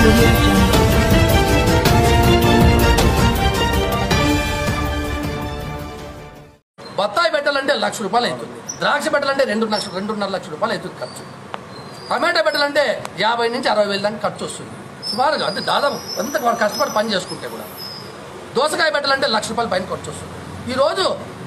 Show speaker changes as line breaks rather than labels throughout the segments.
బత్తాయి పెట్టాలంటే ₹1,00,000 అవుతుంది, ద్రాక్ష పెట్టాలంటే 2.5 లక్షల రూపాయలు అవుతుంది ఖర్చు. టమాటా పెట్టాలంటే 50 నుంచి 60 వేల దాకా ఖర్చు వస్తుంది సుమారుగా. అంటే దాదాపు ఎంత కష్టపడి పని చేసుకుంటే కూడా. దోసకాయ పెట్టాలంటే ₹1,00,000 పైన ఖర్చు వస్తుంది. ఈరోజు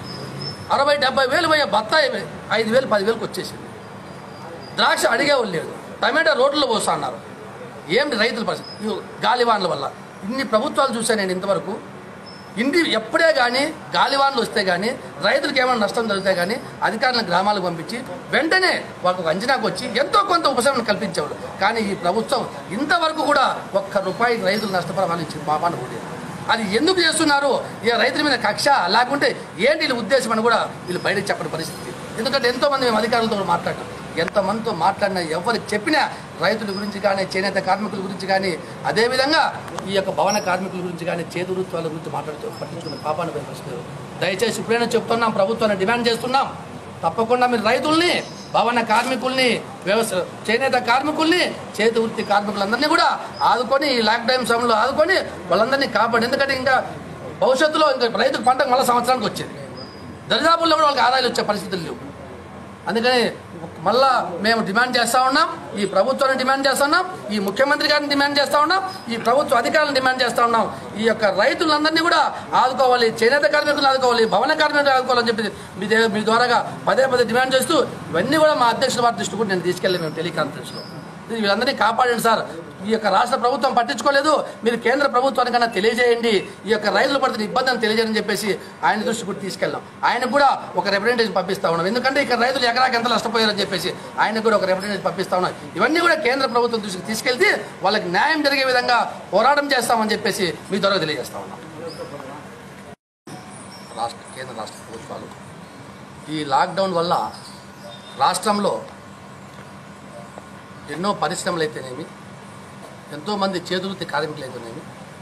60-70 వేలు పోయే బత్తాయి 5,000 10,000కి వచ్చేసింది. ద్రాక్ష అడిగేవాళ్ళు లేదు. టమాటా రోడ్లలో పోస్తా అన్నారు. ఏమిటి రైతుల పరిస్థితి? గాలివాన్ల వల్ల ఇన్ని ప్రభుత్వాలు చూశాను నేను ఇంతవరకు. ఎప్పుడే కానీ గాలివాన్లు వస్తే కానీ రైతులకు ఏమైనా నష్టం జరిగితే కానీ అధికారులను గ్రామాలకు పంపించి వెంటనే వాళ్ళకు అంచనాకు వచ్చి ఎంతో కొంత ఉపశమనం కల్పించేవాళ్ళు. కానీ ఈ ప్రభుత్వం ఇంతవరకు కూడా ₹1 రైతులు నష్టపరిహారం ఇచ్చింది పాపాన్ని కూడా. అది ఎందుకు చేస్తున్నారు? ఇక రైతుల మీద కక్ష లేకుంటే ఏంటి వీళ్ళ ఉద్దేశం అని కూడా వీళ్ళు బయటకు చెప్పని పరిస్థితి. ఎందుకంటే ఎంతోమంది మేము అధికారులతో మాట్లాడటం, ఎంతమందితో మాట్లాడినా ఎవరికి చెప్పినా రైతుల గురించి కానీ చేనేత కార్మికుల గురించి కానీ అదేవిధంగా ఈ యొక్క భవన కార్మికుల గురించి కానీ చేతి వృత్తుల గురించి మాట్లాడుతూ పట్టించుకునే పాపాన్ని పరిస్థితులు. దయచేసి ఇప్పుడైనా చెప్తున్నాం, ప్రభుత్వాన్ని డిమాండ్ చేస్తున్నాం, తప్పకుండా మీరు రైతుల్ని, భవన కార్మికుల్ని, చేనేత కార్మికుల్ని, చేతి వృత్తి కార్మికులందరినీ కూడా ఆదుకొని ఈ లాక్డౌన్ సమయంలో ఆదుకొని వాళ్ళందరినీ కాపాడు. ఎందుకంటే ఇంకా భవిష్యత్తులో ఇంకా రైతుకు పంటకు మళ్ళీ సంవత్సరానికి వచ్చేది, దరిదాపుల్లో కూడా వాళ్ళకి ఆదాయాలు వచ్చే పరిస్థితులు లేవు. అందుకని మళ్ళా మేము డిమాండ్ చేస్తూ ఉన్నాం, ఈ ప్రభుత్వాన్ని డిమాండ్ చేస్తూ ఉన్నాం, ఈ ముఖ్యమంత్రి గారిని డిమాండ్ చేస్తూ ఉన్నాం, ఈ ప్రభుత్వ అధికారులను డిమాండ్ చేస్తూ ఉన్నాం. ఈ యొక్క రైతులందరినీ కూడా ఆదుకోవాలి, చేనేత కార్మికులను ఆదుకోవాలి, భవన కార్మికులను ఆదుకోవాలని చెప్పి మీ ద్వారాగా పదే డిమాండ్ చేస్తూ ఇవన్నీ కూడా మా అధ్యక్షుల వారి దృష్టి కూడా నేను తీసుకెళ్ళాను మేము టెలికాన్ఫరెన్స్లో. వీళ్ళందరినీ కాపాడండి సార్, ఈ యొక్క రాష్ట్ర ప్రభుత్వం పట్టించుకోలేదు, మీరు కేంద్ర ప్రభుత్వానికన్నా తెలియజేయండి, ఈ యొక్క రైతులు పడుతున్న ఇబ్బందిని తెలియజేయని చెప్పేసి ఆయన దృష్టి కూడా తీసుకెళ్ళాం. ఆయనకు కూడా ఒక రిప్రజెంటేషన్ పంపిస్తా ఉన్నాం. ఎందుకంటే ఇక్కడ రైతులు ఎకరాకి ఎంత నష్టపోయారని చెప్పేసి ఆయనకు కూడా ఒక రిప్రజెంటేషన్ పంపిస్తా ఉన్నాం. ఇవన్నీ కూడా కేంద్ర ప్రభుత్వం దృష్టికి తీసుకెళ్తే వాళ్ళకి న్యాయం జరిగే విధంగా పోరాటం చేస్తామని చెప్పేసి మీ ద్వారా తెలియజేస్తా ఉన్నాం. కేంద్ర రాష్ట్ర ప్రభుత్వాలు ఈ లాక్డౌన్ వల్ల రాష్ట్రంలో ఎన్నో పరిశ్రమలు అయితేనేమి, ఎంతోమంది చేతువృత్తి కార్మికులు అయితేనేమి,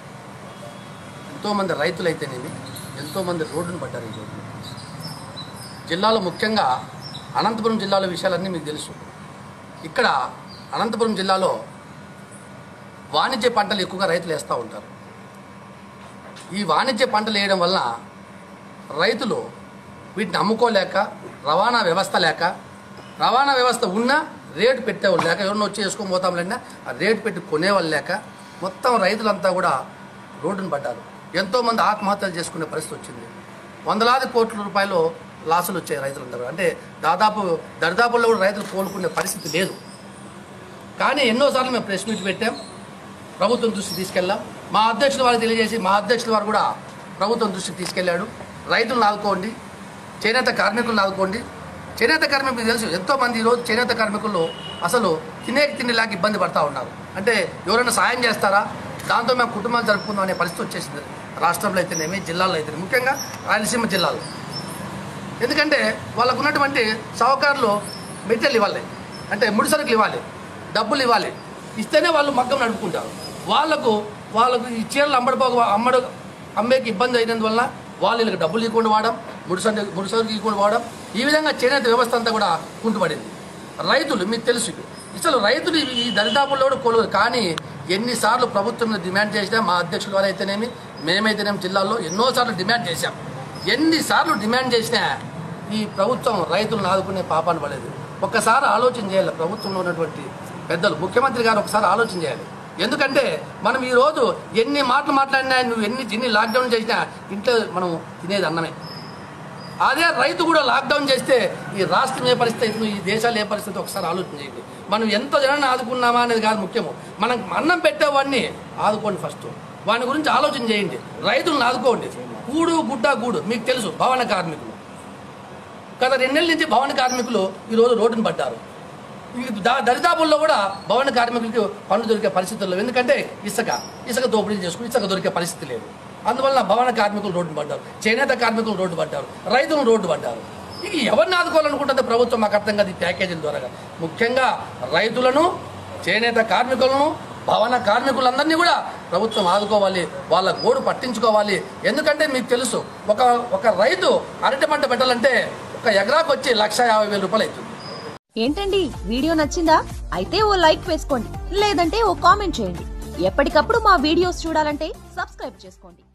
ఎంతోమంది రైతులు అయితేనేమి, ఎంతోమంది రోడ్డును పడ్డారు. ఈ రోజు జిల్లాలో ముఖ్యంగా అనంతపురం జిల్లాలో విషయాలన్నీ మీకు తెలుసు. ఇక్కడ అనంతపురం జిల్లాలో వాణిజ్య పంటలు ఎక్కువగా రైతులు వేస్తూ ఉంటారు. ఈ వాణిజ్య పంటలు వేయడం వల్ల రైతులు వీటిని అమ్ముకోలేక, రవాణా వ్యవస్థ లేక, రవాణా వ్యవస్థ ఉన్నా రేటు పెట్టేవాళ్ళు లేక, ఎవరినో వచ్చి వేసుకొని పోతాంలేనా ఆ రేటు పెట్టి కొనేవాళ్ళు లేక మొత్తం రైతులంతా కూడా రోడ్డును పడ్డారు. ఎంతోమంది ఆత్మహత్యలు చేసుకునే పరిస్థితి వచ్చింది. వందలాది కోట్ల రూపాయలు లాసులు వచ్చాయి రైతులందరూ. అంటే దరిదాపుల్లో కూడా రైతులు కోలుకునే పరిస్థితి లేదు. కానీ ఎన్నోసార్లు మేము ప్రెస్ మీట్ పెట్టాం, ప్రభుత్వం దృష్టికి తీసుకెళ్ళాం. మా అధ్యక్షుల వారికి తెలియజేసి మా అధ్యక్షుల వారు కూడా ప్రభుత్వం దృష్టికి తీసుకెళ్ళాడు. రైతులను ఆదుకోండి, చేనేత కార్మికులను ఆదుకోండి. చేనేత కార్మికులు తెలుసు, ఎంతోమంది ఈరోజు చేనేత కార్మికులు అసలు తిండి లేక ఇబ్బంది పడతా ఉన్నారు. అంటే ఎవరైనా సాయం చేస్తారా, దాంతో మేము కుటుంబాలు జరుపుకుందాం అనే పరిస్థితి వచ్చేసింది రాష్ట్రంలో అయితేనేమి, జిల్లాల్లో అయితే, ముఖ్యంగా రాయలసీమ జిల్లాలో. ఎందుకంటే వాళ్ళకు ఉన్నటువంటి సహకారులు మెటీరియల్ ఇవ్వాలి, అంటే ముడిసరుకులు ఇవ్వాలి, డబ్బులు ఇవ్వాలి, ఇస్తేనే వాళ్ళు మగ్గం నడుపుకుంటారు. వాళ్ళకు ఈ చీరలు అమ్మేకి ఇబ్బంది అయినందువల్ల వాళ్ళు వీళ్ళకి డబ్బులు ఇవ్వకుండా వాడడం, ముడిసరుకులు ఇవ్వకుండా వాడడం, ఈ విధంగా చేనేత వ్యవస్థ అంతా కూడా కుంటుపడింది. రైతులు మీకు తెలుసు, అసలు రైతులు ఈ దరిదాపుల్లో కూడా కొలువు. కానీ ఎన్నిసార్లు ప్రభుత్వం డిమాండ్ చేసినా, మా అధ్యక్షుల వారు అయితేనేమి, మేమైతేనేమి జిల్లాల్లో ఎన్నోసార్లు డిమాండ్ చేశాం. ఎన్నిసార్లు డిమాండ్ చేసినా ఈ ప్రభుత్వం రైతులను ఆదుకునే పాపాన్ని పడలేదు. ఒక్కసారి ఆలోచన చేయాలి ప్రభుత్వంలో ఉన్నటువంటి పెద్దలు, ముఖ్యమంత్రి గారు ఒకసారి ఆలోచన చేయాలి. ఎందుకంటే మనం ఈరోజు ఎన్ని మాటలు మాట్లాడినా, నువ్వు ఎన్ని లాక్డౌన్ చేసినా ఇంట్లో మనం తినేది అన్నమే. అదే రైతు కూడా లాక్డౌన్ చేస్తే ఈ రాష్ట్రం ఏ పరిస్థితి అవుతుంది, ఈ దేశాలు ఏ పరిస్థితి ఒకసారి ఆలోచన చేయండి. మనం ఎంత జనాన్ని ఆదుకున్నామా అనేది కాదు ముఖ్యము, మనం అన్నం పెట్టేవాడిని ఆదుకోండి. ఫస్ట్ వాని గురించి ఆలోచన చేయండి, రైతులను ఆదుకోండి. గూడు మీకు తెలుసు, భవన కార్మికులు గత 2 నెలల నుంచి భవన కార్మికులు ఈరోజు రోడ్డును పడ్డారు. దరిదాపుల్లో కూడా భవన కార్మికులకు పనులు దొరికే పరిస్థితుల్లో, ఎందుకంటే ఇసుక దోపిడీ చేసుకుని ఇసుక దొరికే పరిస్థితి లేదు. అందువల్ల భవన కార్మికులు రోడ్డు పడ్డారు, చేనేత కార్మికులు రోడ్డు పడ్డారు, రైతులు రోడ్డు పడ్డారు. ఇక ఎవరిని ఆదుకోవాలనుకుంటుంది ప్రభుత్వం మాకు అర్థం కాదు. ఈ ప్యాకేజీల ద్వారా ముఖ్యంగా రైతులను, చేనేత కార్మికులను, భవన కార్మికులందరినీ కూడా ప్రభుత్వం ఆదుకోవాలి, వాళ్ళ గోడు పట్టించుకోవాలి. ఎందుకంటే మీకు తెలుసు, ఒక రైతు అరటి పంట పెట్టాలంటే ఒక ఎకరాకు వచ్చి ₹1,50,000 అవుతుంది.
ఏంటండి వీడియో నచ్చిందా? అయితే ఓ లైక్ వేసుకోండి, లేదంటే ఓ కామెంట్ చేయండి. ఎప్పటికప్పుడు మా వీడియోస్ చూడాలంటే సబ్స్క్రైబ్ చేసుకోండి.